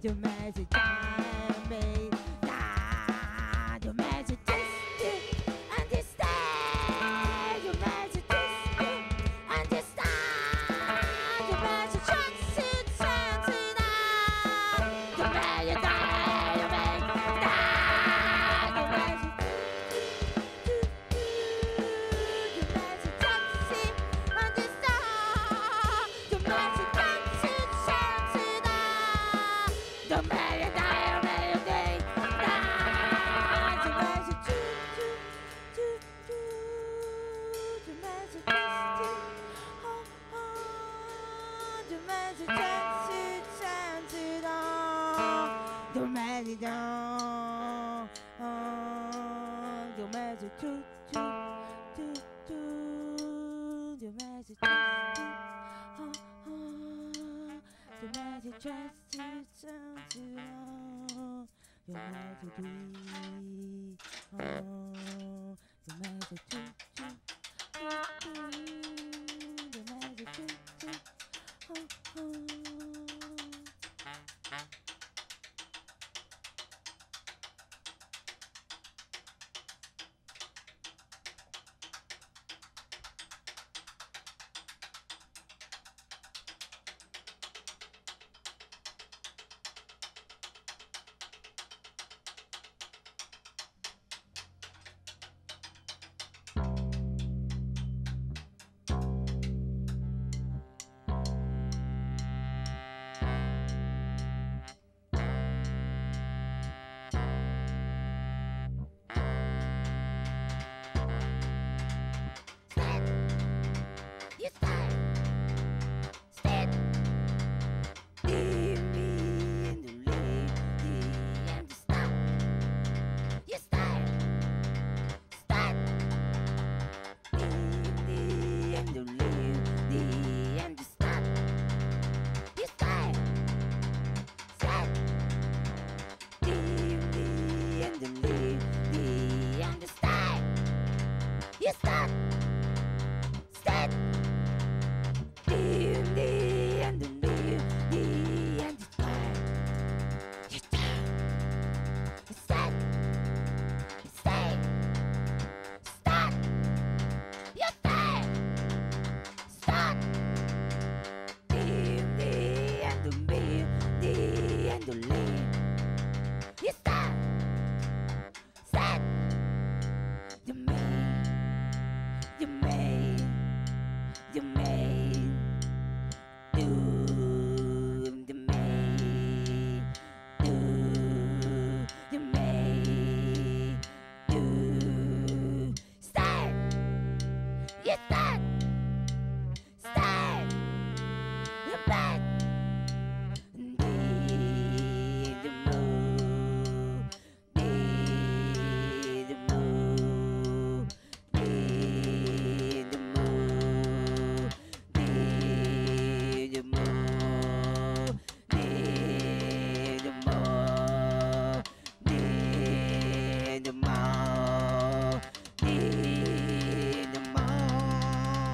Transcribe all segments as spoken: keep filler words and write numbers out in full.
your magic time, babe. Nah, your magic twisted, understand your magic twisted, understand your magic transit, transit out. Your magic time, your magic time, your magic. Your magic transit, understand your magic transit, transit out. Your magic time, your magic day, nah, your magic choo choo choo choo. Your magic twisted, oh oh. Your magic transit, transit on. Your magic down, oh. Your magic choo choo choo choo. Your magic twisted, oh oh. Your magic transit, transit on. Your magic tree, oh. Your magic choo choo choo choo. Your magic choo choo, oh oh. You stand, stand, leave me in the lady and the stop. You stand, stand, leave me in the lady and the stop. You stand, stand, leave me in the lady and the stop. You stand, stand. Leave me and the leave me and the time. You stand, you stand, you stand, stand, you stand, stand. Leave me and the leave me and the leave. You stand, stand. You made, you made, you made. Do the made, do you made, do stand, you stand, stand, you back, need the move, need the move, need the move, need the move, need the more, need the more, need the more,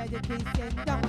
by the bass and down